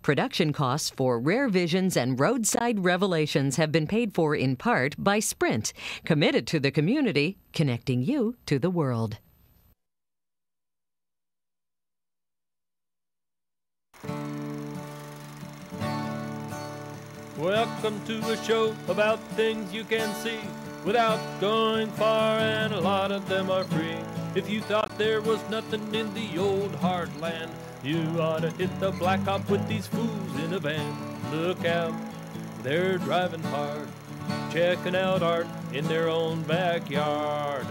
Production costs for Rare Visions and Roadside Revelations have been paid for in part by Sprint, committed to the community, connecting you to the world. Welcome to a show about things you can see without going far, and a lot of them are free. If you thought there was nothing in the old heartland, you ought to hit the blacktop with these fools in a van. Look out, they're driving hard, checking out art in their own backyard.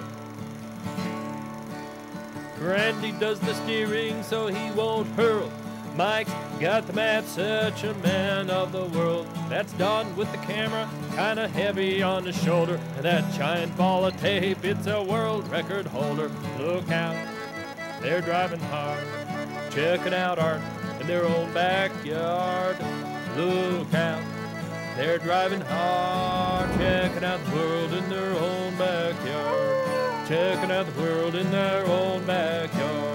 Randy does the steering so he won't hurl. Mike's got the map, such a man of the world. That's Don with the camera, kinda heavy on his shoulder. And that giant ball of tape, it's a world record holder. Look out, they're driving hard, checking out art in their own backyard. Look out, they're driving hard, checking out the world in their own backyard. Checking out the world in their own backyard.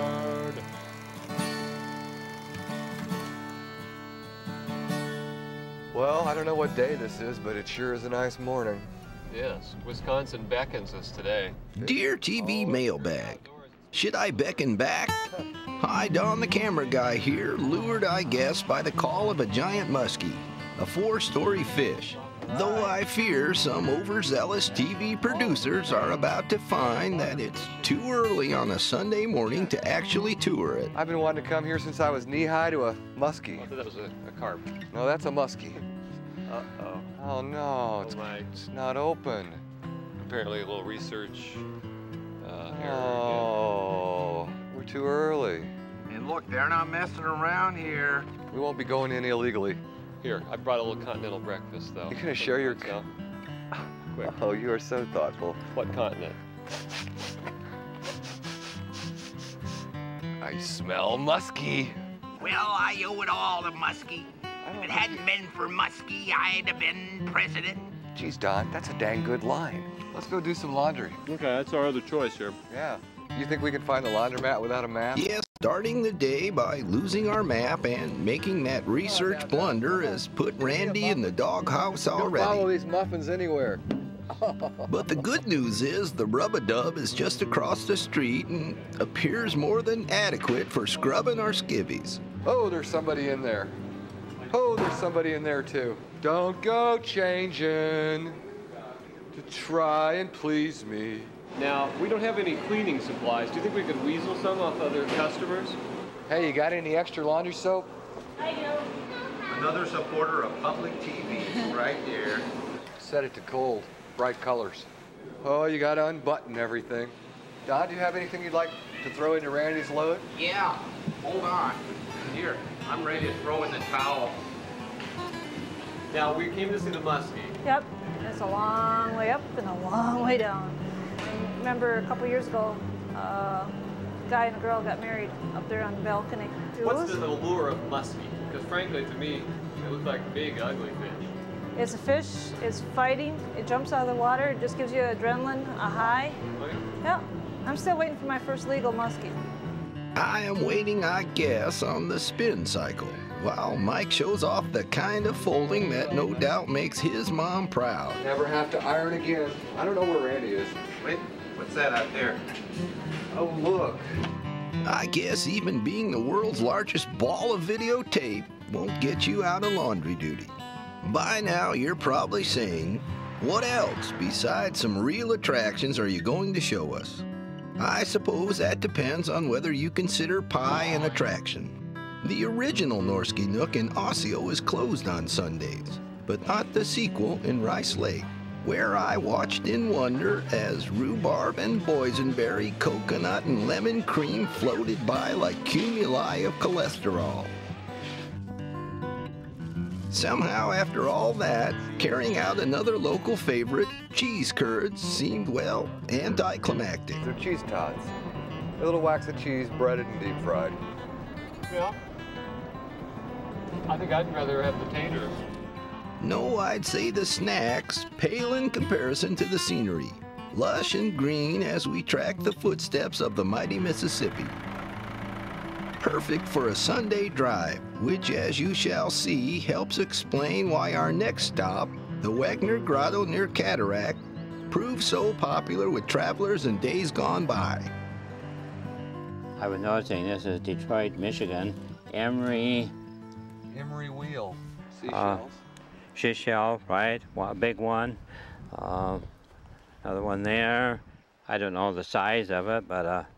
Well, I don't know what day this is, but it sure is a nice morning. Yes, Wisconsin beckons us today. Dear TV Mailbag, should I beckon back? Hi, Don the camera guy here, lured, I guess, by the call of a giant muskie, a 4-story fish. Though I fear some overzealous TV producers are about to find that it's too early on a Sunday morning to actually tour it. I've been wanting to come here since I was knee-high to a muskie. I thought that was a carp. No, that's a muskie. Uh-oh. Oh, no, it's not open. Apparently a little research error Oh, we're too early. And look, they're not messing around here. We won't be going in illegally. Here, I brought a little continental breakfast, though. You're gonna share your... Quick. Oh, you are so thoughtful. What continent? I smell muskie. Well, I owe it all to Muskie. If it hadn't been for Muskie, I'd have been president. Geez, Don, that's a dang good line. Let's go do some laundry. Okay, that's our other choice here. Yeah. You think we can find the laundromat without a map? Yes, starting the day by losing our map and making that research blunder has put Randy in the doghouse already. Don't follow these muffins anywhere. But the good news is the rub-a-dub is just across the street and appears more than adequate for scrubbing our skivvies. Oh, there's somebody in there. Oh, there's somebody in there too. Don't go changing to try and please me. Now, we don't have any cleaning supplies. Do you think we could weasel some off other customers? Hey, you got any extra laundry soap? I do. Another supporter of public TV right here. Set it to cold, bright colors. Oh, you got to unbutton everything. Don, do you have anything you'd like to throw into Randy's load? Yeah, hold on. Here, I'm ready to throw in the towel. Now, we came to see the muskie. Yep, it's a long way up and a long way down. And remember a couple years ago, a guy and a girl got married up there on the balcony. What's the allure of muskie? Because frankly, to me, it looks like a big, ugly fish. It's a fish, it's fighting, it jumps out of the water, it just gives you adrenaline, a high. Okay. Yep, I'm still waiting for my first legal muskie. I am waiting, I guess, on the spin cycle, while Mike shows off the kind of folding that no doubt makes his mom proud. Never have to iron again. I don't know where Randy is. Wait, what's that out there? Oh, look. I guess even being the world's largest ball of videotape won't get you out of laundry duty. By now, you're probably saying, what else besides some real attractions are you going to show us? I suppose that depends on whether you consider pie an attraction. The original Norski Nook in Osseo is closed on Sundays, but not the sequel in Rice Lake, where I watched in wonder as rhubarb and boysenberry, coconut, and lemon cream floated by like cumuli of cholesterol. Somehow, after all that, carrying out another local favorite, cheese curds, seemed, well, anticlimactic. They're cheese tots. A little wax of cheese, breaded and deep fried. Yeah. I think I'd rather have the taters. No, I'd say the snacks pale in comparison to the scenery, lush and green as we track the footsteps of the mighty Mississippi. Perfect for a Sunday drive, which, as you shall see, helps explain why our next stop, the Wegner Grotto near Cataract, proved so popular with travelers in days gone by. I was noticing this is Detroit, Michigan. Emery wheel. Seashells. Seashell, right? One big one. Another one there. I don't know the size of it, but a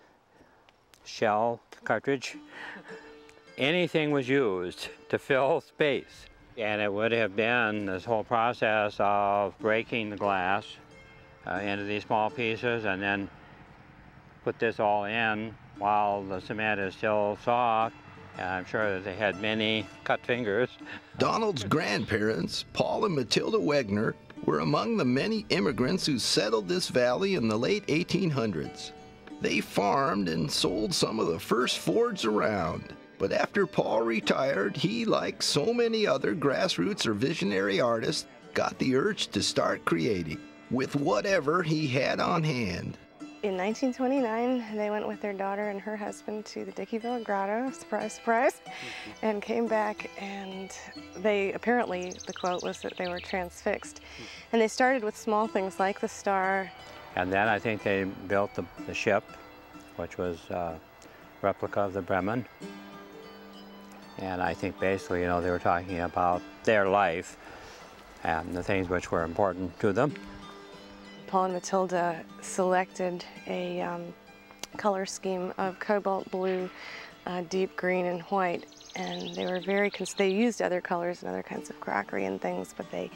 shell cartridge. Anything was used to fill space. And it would have been this whole process of breaking the glass into these small pieces and then put this all in while the cement is still soft. And I'm sure that they had many cut fingers. Donald's grandparents, Paul and Matilda Wegner, were among the many immigrants who settled this valley in the late 1800s. They farmed and sold some of the first Fords around. But after Paul retired, he, like so many other grassroots or visionary artists, got the urge to start creating with whatever he had on hand. In 1929, they went with their daughter and her husband to the Dickeyville Grotto, surprise, surprise, and came back, and they apparently, the quote was that they were transfixed. And they started with small things like the star. And then I think they built the ship, which was a replica of the Bremen. And I think basically, you know, they were talking about their life and the things which were important to them. Paul and Matilda selected a color scheme of cobalt blue, deep green, and white, and they were they used other colors and other kinds of crockery and things, but they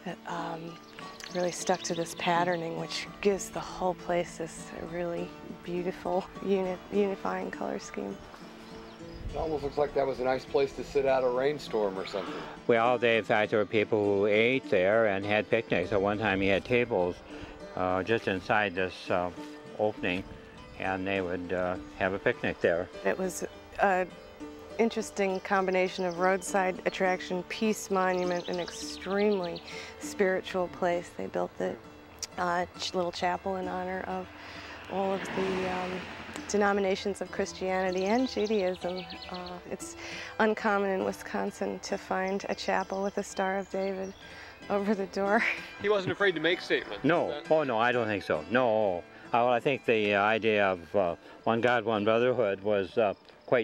really stuck to this patterning, which gives the whole place this really beautiful, unifying color scheme. It almost looks like that was a nice place to sit out a rainstorm or something. Well, in fact, there were people who ate there and had picnics. At one time, he had tables just inside this opening, and they would have a picnic there. It was an interesting combination of roadside attraction, peace monument, an extremely spiritual place. They built the little chapel in honor of all of the denominations of Christianity and Judaism. It's uncommon in Wisconsin to find a chapel with a Star of David over the door. He wasn't afraid to make statements. No, oh no, I don't think so. No, well, I think the idea of one God, one brotherhood was quite,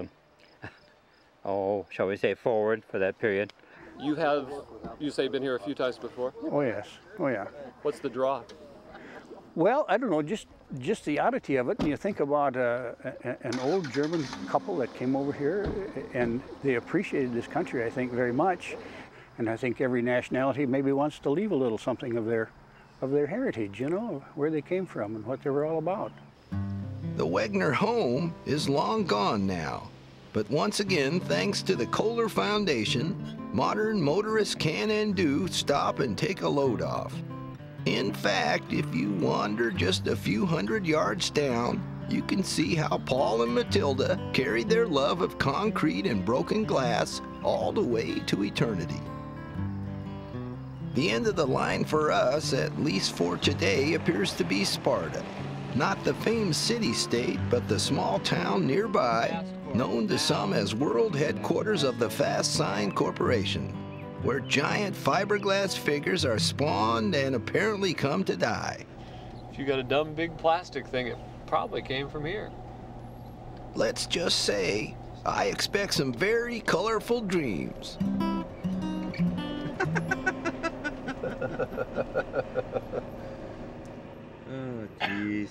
oh, shall we say, forward for that period. You say, been here a few times before? Oh yes, oh yeah. What's the draw? Well, I don't know, just the oddity of it. And you think about an old German couple that came over here, and they appreciated this country, I think, very much. And I think every nationality maybe wants to leave a little something of their heritage, you know, where they came from and what they were all about. The Wegner home is long gone now. But once again, thanks to the Kohler Foundation, modern motorists can and do stop and take a load off. In fact, if you wander just a few hundred yards down, you can see how Paul and Matilda carried their love of concrete and broken glass all the way to eternity. The end of the line for us, at least for today, appears to be Sparta. Not the famed city-state, but the small town nearby, known to some as world headquarters of the Fast Sign Corporation, where giant fiberglass figures are spawned and apparently come to die. If you got a dumb big plastic thing, it probably came from here. Let's just say, I expect some very colorful dreams. Oh, jeez.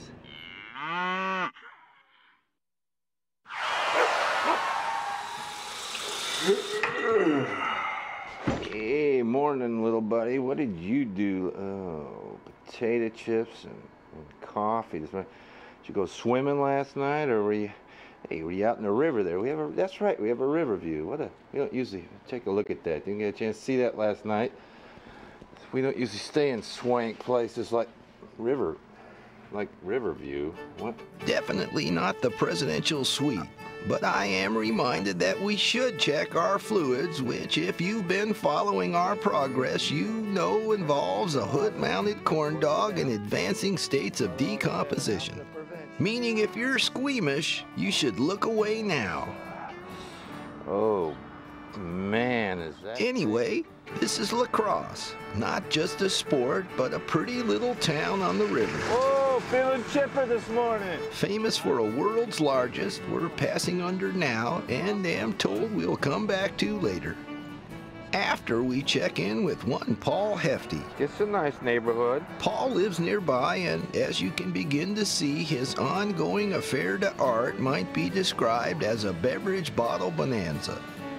Hey, morning, little buddy. What did you do? Oh, potato chips and coffee. Did you go swimming last night, or were you? Hey, were you out in the river there? That's right. We have a river view. We don't usually take a look at that. Didn't get a chance to see that last night. We don't usually stay in swank places like river like Riverview. What? Definitely not the presidential suite, but I am reminded that we should check our fluids, which if you've been following our progress, you know involves a hood-mounted corn dog in advancing states of decomposition. Meaning if you're squeamish, you should look away now. Oh, man, is that... Anyway, this is LaCrosse. Not just a sport, but a pretty little town on the river. Whoa, feeling chipper this morning. Famous for a world's largest we're passing under now, and am told we'll come back to later. After we check in with one Paul Hefti. It's a nice neighborhood. Paul lives nearby, and as you can begin to see, his ongoing affair to art might be described as a beverage bottle bonanza.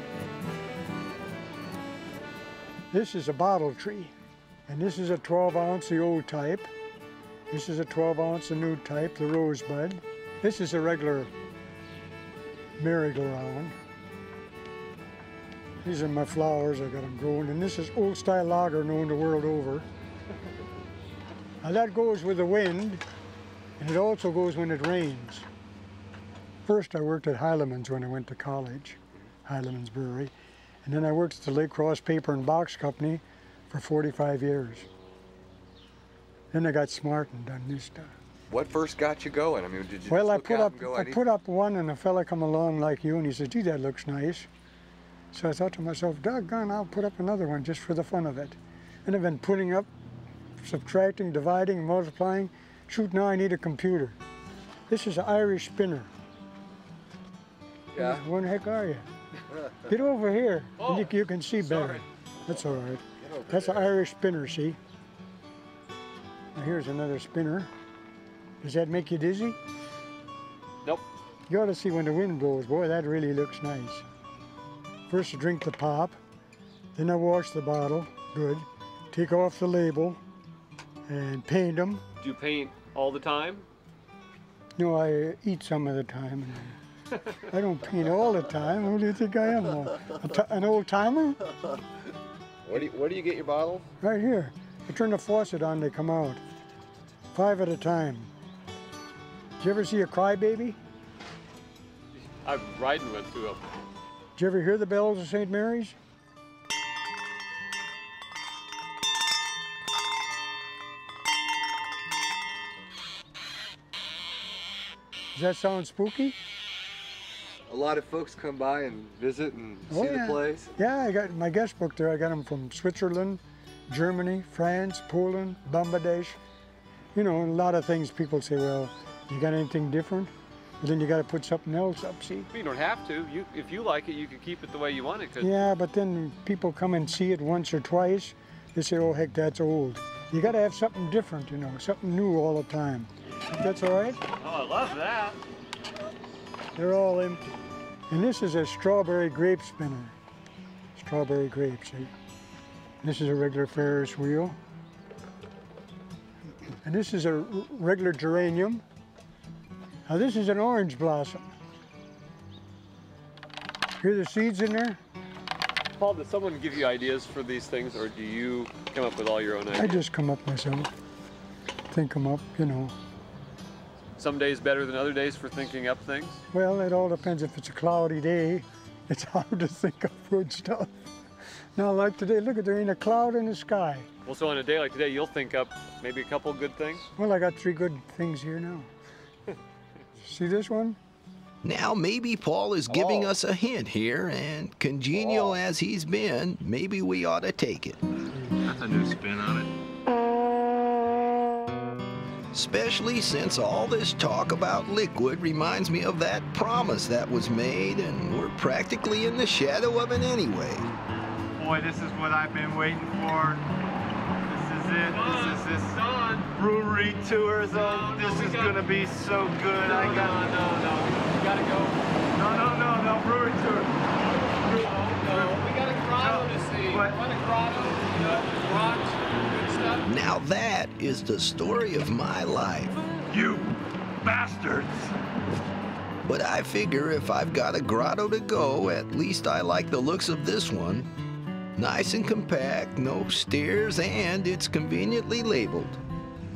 This is a bottle tree, and this is a 12-ounce, the old type. This is a 12-ounce, the new type, the rosebud. This is a regular merry-go-round. These are my flowers, I got them growing, and this is old-style lager known the world over. Now that goes with the wind, and it also goes when it rains. First I worked at Heileman's when I went to college, Heileman's Brewery. And then I worked at the LaCrosse Paper and Box Company for 45 years. Then I got smart and done new stuff. What first got you going? I mean, did you well, just I look put out up and go, I put up one, and a fella come along like you, and he said, "Gee, that looks nice." So I thought to myself, "Doggone, I'll put up another one just for the fun of it." And I've been putting up, subtracting, dividing, multiplying. Shoot, now I need a computer. This is an Irish spinner. Yeah. Where the heck are you? Get over here, Oh, and you can see better. sorry. That's all right. That's an Irish spinner, see? Now here's another spinner. Does that make you dizzy? Nope. You ought to see when the wind blows. Boy, that really looks nice. First I drink the pop, then I wash the bottle, good. Take off the label and paint them. Do you paint all the time? No, I eat some of the time. I don't paint all the time. Who do you think I am? An old timer? Where do you get your bottles? Right here. I turn the faucet on, they come out. 5 at a time. Did you ever see a crybaby? I'm riding with two of them. Did you ever hear the bells of St. Mary's? Does that sound spooky? A lot of folks come by and visit and see yeah. the place. Yeah, I got my guest book there. I got them from Switzerland, Germany, France, Poland, Bangladesh. You know, a lot of things people say, well, you got anything different? But then you got to put something else up, see? You don't have to. If you like it, you can keep it the way you want it. 'Cause Yeah, but then people come and see it once or twice. They say, oh, heck, that's old. You got to have something different, you know, something new all the time. That's all right? Oh, I love that. They're all empty. And this is a strawberry grape spinner. Strawberry grape, see? This is a regular Ferris wheel. And this is a regular geranium. Now this is an orange blossom. Hear the seeds in there? Paul, did someone give you ideas for these things, or do you come up with all your own ideas? I just come up myself. Think them up, you know. Some days better than other days for thinking up things? Well, it all depends. If it's a cloudy day, it's hard to think of good stuff. Now, like today, look, there ain't a cloud in the sky. Well, so on a day like today, you'll think up maybe a couple good things? Well, I got 3 good things here now. See this one? Now maybe Paul is giving us a hint here, and congenial as he's been, maybe we ought to take it. That's a new spin on it. Especially since all this talk about liquid reminds me of that promise that was made, and we're practically in the shadow of it anyway. Boy, this is what I've been waiting for. This is it. This is this brewery tour. So this is gonna be so good. No, you gotta go. No, brewery tour. No, we got a grotto to see. What a grotto, rocks, good stuff. Now that is the story of my life. You bastards! But I figure if I've got a grotto to go, at least I like the looks of this one. Nice and compact, no stairs, and it's conveniently labeled.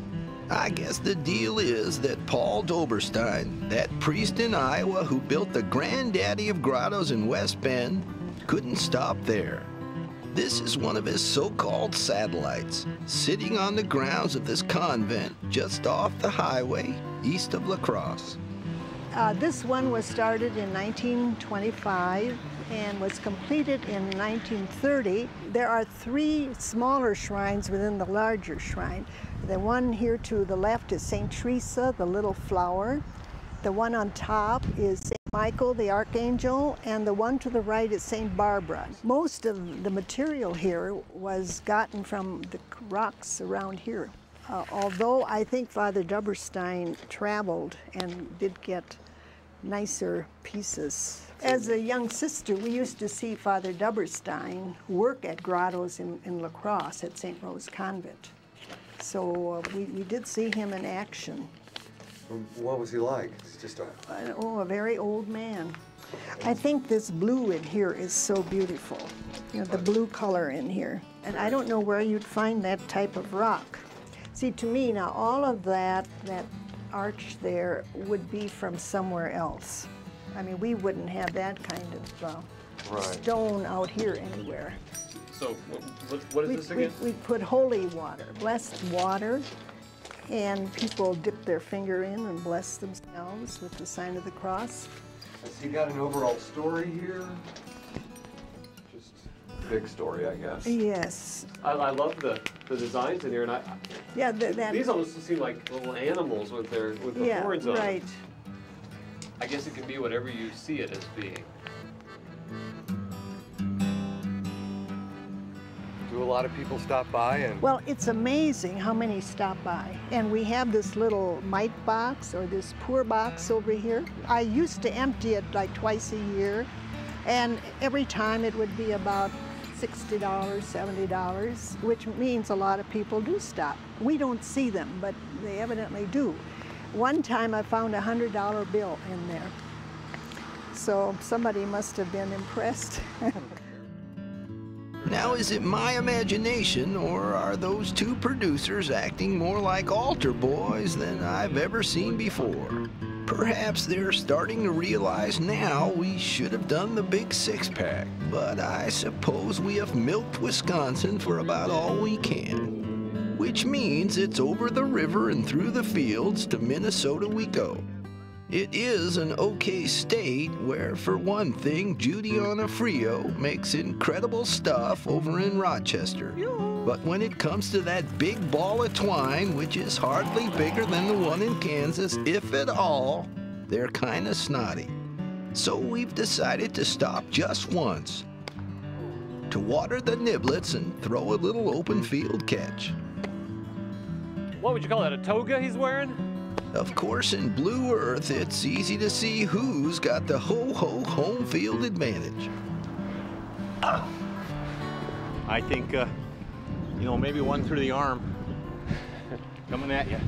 I guess the deal is that Paul Doberstein, that priest in Iowa who built the granddaddy of grottos in West Bend, couldn't stop there. This is one of his so-called satellites, sitting on the grounds of this convent just off the highway east of LaCrosse. This one was started in 1925 and was completed in 1930. There are 3 smaller shrines within the larger shrine. The one here to the left is St. Teresa, the little flower. The one on top is St. Michael, the Archangel, and the one to the right is St. Barbara. Most of the material here was gotten from the rocks around here. Although I think Father Doberstein traveled and did get nicer pieces. As a young sister, we used to see Father Doberstein work at grottos in LaCrosse at St. Rose Convent. So we did see him in action. What was he like? He's just a very old man. I think this blue in here is so beautiful. You know, the blue color in here. And I don't know where you'd find that type of rock. See, to me, now all of that arch there would be from somewhere else. I mean, we wouldn't have that kind of stone out here anywhere. So what is this again? We put holy water, blessed water, and people dip their finger in and bless themselves with the sign of the cross. Has he got an overall story here? Just a big story, I guess. Yes. I love the designs in here, and these almost seem like little animals with the horns on. Right. I guess it can be whatever you see it as being. Do a lot of people stop by? And well, it's amazing how many stop by. And we have this little mite box or this poor box over here. I used to empty it like twice a year, and every time it would be about $60, $70, which means a lot of people do stop. We don't see them, but they evidently do. One time I found a $100 bill in there. So somebody must have been impressed. Now, is it my imagination, or are those 2 producers acting more like altar boys than I've ever seen before? Perhaps they're starting to realize now we should have done the big 6-pack, but I suppose we have milked Wisconsin for about all we can, which means it's over the river and through the fields to Minnesota we go. It is an okay state where, for one thing, Judy Onofrio makes incredible stuff over in Rochester. But when it comes to that big ball of twine, which is hardly bigger than the one in Kansas, if at all, they're kind of snotty. So we've decided to stop just once, to water the niblets and throw a little open field catch. What would you call that, a toga he's wearing? Of course, in Blue Earth, it's easy to see who's got the ho-ho home field advantage. I think, you know, maybe one through the arm. Coming at you.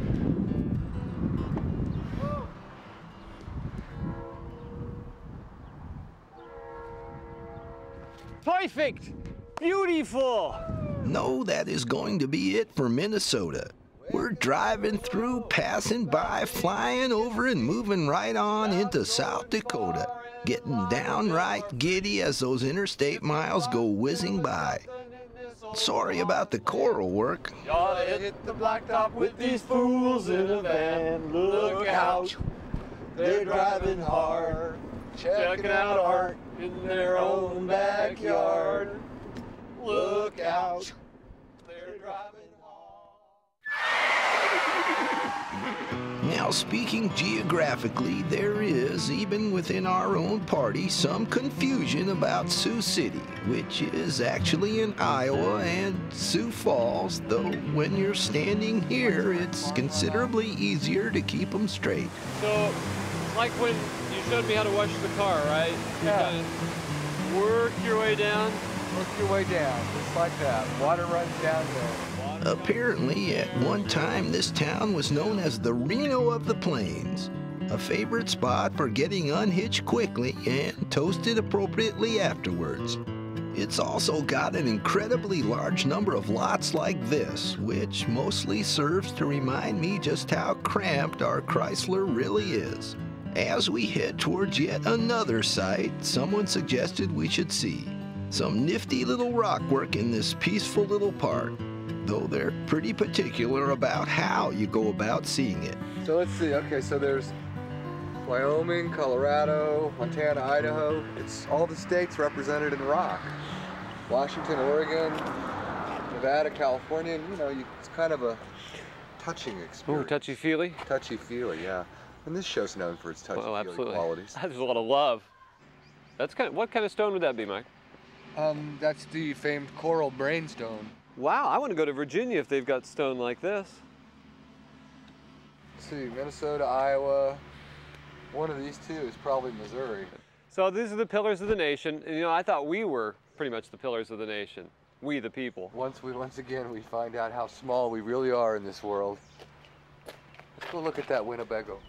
Perfect! Beautiful! No, that is going to be it for Minnesota. We're driving through, passing by, flying over, and moving right on into South Dakota, getting downright giddy as those interstate miles go whizzing by. Sorry about the choral work. Gotta hit the blacktop with these fools in a van. Look out, they're driving hard, checking out art in their own backyard. Look out, they're driving. Now, speaking geographically, there is, even within our own party, some confusion about Sioux City, which is actually in Iowa, and Sioux Falls, though when you're standing here, it's considerably easier to keep them straight. So, like when you showed me how to wash the car, right? Yeah. You kind of work your way down. Work your way down, just like that. Water runs down there. Apparently, at one time, this town was known as the Reno of the Plains, a favorite spot for getting unhitched quickly and toasted appropriately afterwards. It's also got an incredibly large number of lots like this, which mostly serves to remind me just how cramped our Chrysler really is. As we head towards yet another site, someone suggested we should see some nifty little rock work in this peaceful little park, though they're pretty particular about how you go about seeing it. So let's see, okay, so there's Wyoming, Colorado, Montana, Idaho. It's all the states represented in rock. Washington, Oregon, Nevada, California, and, you know, it's kind of a touching experience. Ooh, touchy-feely? Touchy-feely, yeah. And this show's known for its touchy-feely qualities. There's a lot of love. That's what kind of stone would that be, Mike? That's the famed coral brainstone. Wow, I want to go to Virginia if they've got stone like this. Let's see, Minnesota, Iowa. One of these two is probably Missouri. So these are the pillars of the nation. And, you know, I thought we were pretty much the pillars of the nation. We, the people. Once again, we find out how small we really are in this world. Let's go look at that Winnebago.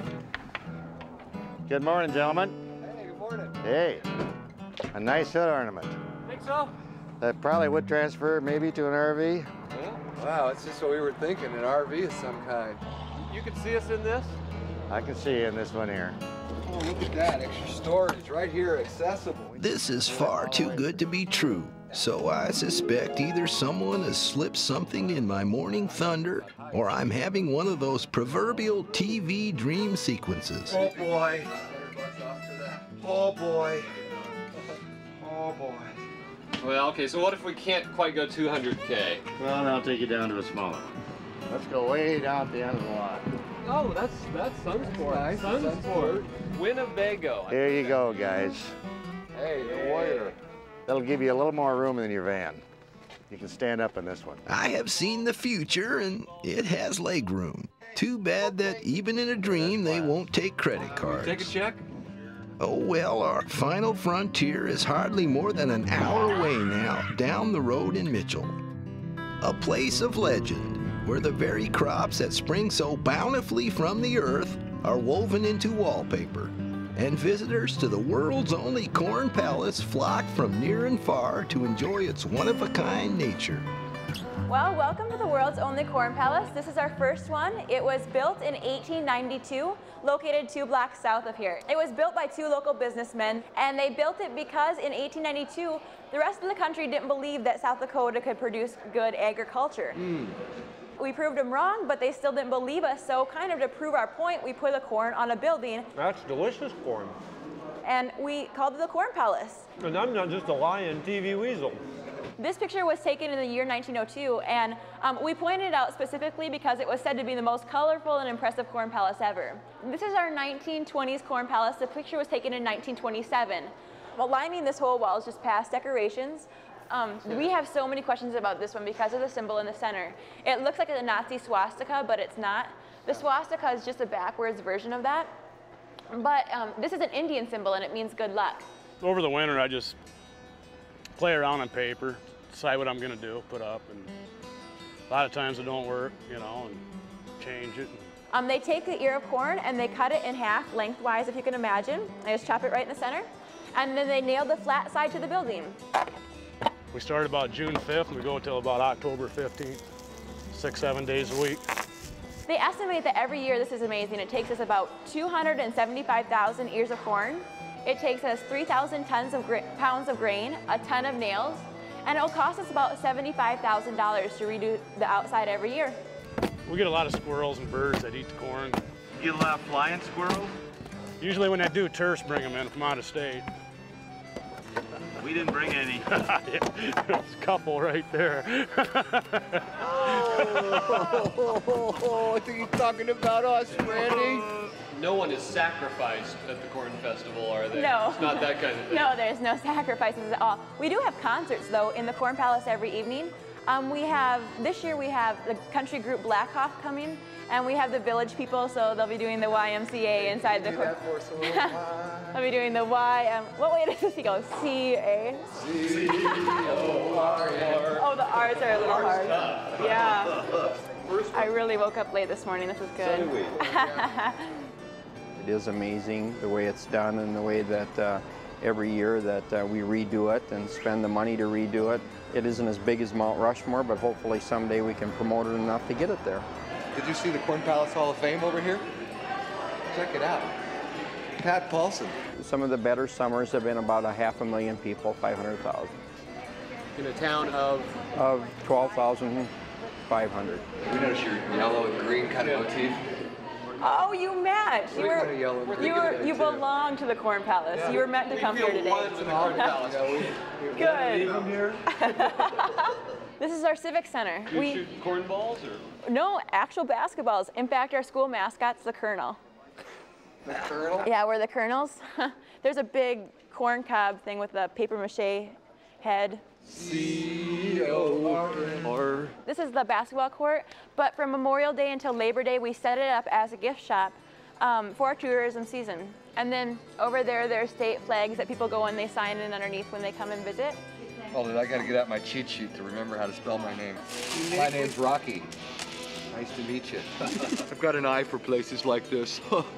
Good morning, gentlemen. Hey, good morning. Hey, a nice hood ornament. Think so? That probably would transfer maybe to an RV. Yeah. Wow, that's just what we were thinking, an RV of some kind. You can see us in this? I can see you in this one here. Oh, look at that, extra storage right here, accessible. This is far too good to be true, so I suspect either someone has slipped something in my morning thunder, or I'm having one of those proverbial TV dream sequences. Oh boy. Oh boy. Oh boy. Well, okay, so what if we can't quite go 200K? Well, then I'll take you down to a smaller one. Let's go way down at the end of the lot. Oh, that's Sunsport. Nice. Sunsport. Winnebago. There you go, guys. Hey, the warrior. That'll give you a little more room in your van. You can stand up in this one. I have seen the future, and it has leg room. Too bad that even in a dream, they won't take credit cards. Take a check? Oh well, our final frontier is hardly more than an hour away now, down the road in Mitchell. A place of legend, where the very crops that spring so bountifully from the earth are woven into wallpaper, and visitors to the world's only corn palace flock from near and far to enjoy its one-of-a-kind nature. Well, welcome to the world's only corn palace. This is our first one. It was built in 1892, located 2 blocks south of here. It was built by 2 local businessmen, and they built it because in 1892, the rest of the country didn't believe that South Dakota could produce good agriculture. We proved them wrong, but they still didn't believe us, so kind of to prove our point, we put the corn on a building. That's delicious corn. And we called it the Corn Palace. And I'm not just a lying TV weasel. This picture was taken in the year 1902, and we pointed it out specifically because it was said to be the most colorful and impressive corn palace ever. This is our 1920s corn palace. The picture was taken in 1927. Well, lining this whole wall is just past decorations. We have so many questions about this one because of the symbol in the center. It looks like a Nazi swastika, but it's not. The swastika is just a backwards version of that. But this is an Indian symbol, and it means good luck. Over the winter, I just play around on paper, decide what I'm going to do, put up, and a lot of times it don't work, you know, and change it. They take the ear of corn and they cut it in half lengthwise, if you can imagine. They just chop it right in the center, and then they nail the flat side to the building. We start about June 5th and we go till about October 15th, 6-7 days a week. They estimate that every year, this is amazing, it takes us about 275,000 ears of corn. It takes us 3,000 pounds of grain, a ton of nails, and it'll cost us about $75,000 to redo the outside every year. We get a lot of squirrels and birds that eat the corn. You get a lot of flying squirrels? Usually when they do, tourists bring them in from out of state. We didn't bring any. There's a couple right there. Oh, I think he's talking about us, Randy. No one is sacrificed at the corn festival, are they? No. It's not that kind of thing. No, there's no sacrifices at all. We do have concerts, though, in the Corn Palace every evening. This year we have the country group Blackhawk coming, and we have the village people, so they'll be doing the YMCA inside the corn. They'll be doing the what way does he go? C-A? C-O-R-R. Oh, the R's are a little hard. Yeah. I really woke up late this morning. This was good. So did we. It is amazing the way it's done and the way that every year that we redo it and spend the money to redo it. It isn't as big as Mount Rushmore, but hopefully someday we can promote it enough to get it there. Did you see the Corn Palace Hall of Fame over here? Check it out. Pat Paulson. Some of the better summers have been about 500,000 people, 500,000. In a town of? Of 12,500. We noticed your yellow and green kind of motif. Oh, you match. You belong to the Corn Palace. Yeah. You were meant to come here today. Good. This is our civic center. Do you shoot cornballs or? No, actual basketballs. In fact, our school mascot's the Colonel. The Colonel? Yeah, we're the Colonels. There's a big corn cob thing with a paper mache head. C-O-R-N. This is the basketball court, but from Memorial Day until Labor Day, we set it up as a gift shop for our tourism season. And then over there, there's state flags that people go and they sign in underneath when they come and visit. Hold it, I gotta get out my cheat sheet to remember how to spell my name. My name's Rocky. Nice to meet you. I've got an eye for places like this.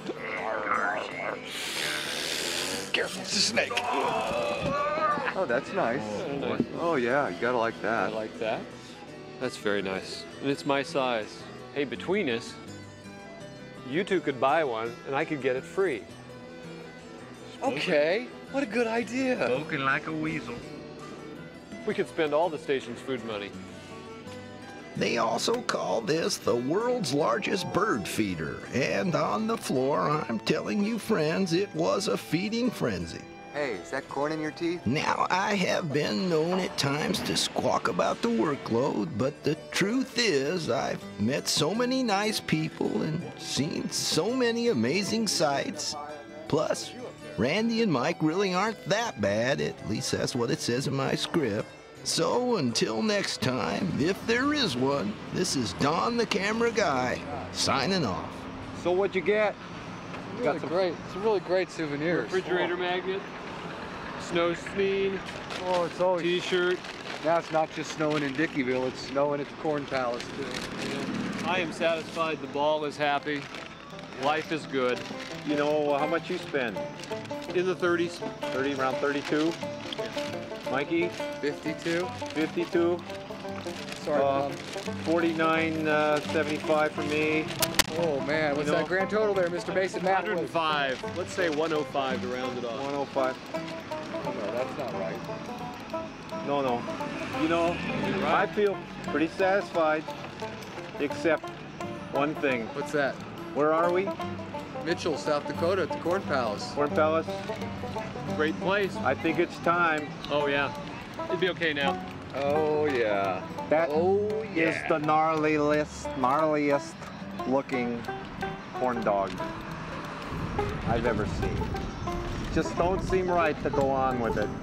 Careful, it's a snake. Oh, that's nice. Oh yeah, you gotta like that. I like that. That's very nice. And it's my size. Hey, between us, you two could buy one and I could get it free. Okay, what a good idea. Spoken like a weasel. We could spend all the station's food money. They also call this the world's largest bird feeder, and on the floor, I'm telling you friends, it was a feeding frenzy. Hey, is that corn in your teeth? Now, I have been known at times to squawk about the workload, but the truth is I've met so many nice people and seen so many amazing sights. Plus, Randy and Mike really aren't that bad, at least that's what it says in my script. So until next time, if there is one, this is Don the Camera Guy, signing off. So what'd you get? Really great. It's a really great souvenir. Refrigerator magnet, snow screen, it's always t-shirt. Now it's not just snowing in Dickeyville, it's snowing at the Corn Palace too. I am satisfied. The ball is happy. Life is good. You know how much you spend? In the 30s. Around 32? Mikey? 52. 52. Sorry, 49.75 for me. Oh man, what's that grand total there, Mr. Mason? 105. Let's say 105 to round it off. 105. Oh, no, that's not right. No. You know, I feel pretty satisfied, except one thing. What's that? Where are we? Mitchell, South Dakota, at the Corn Palace. Corn Palace? Great place. I think it's time. Oh yeah. It'd be okay now. Oh yeah. That is the gnarliest looking corn dog I've ever seen. Just don't seem right to go on with it.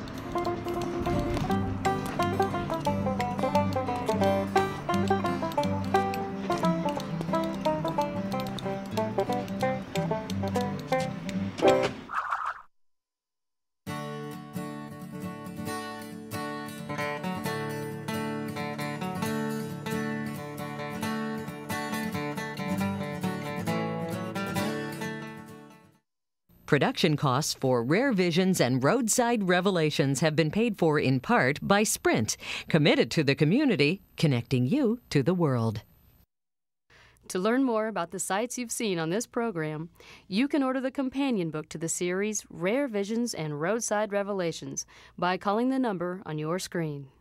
Production costs for Rare Visions and Roadside Revelations have been paid for in part by Sprint, committed to the community, connecting you to the world. To learn more about the sights you've seen on this program, you can order the companion book to the series Rare Visions and Roadside Revelations by calling the number on your screen.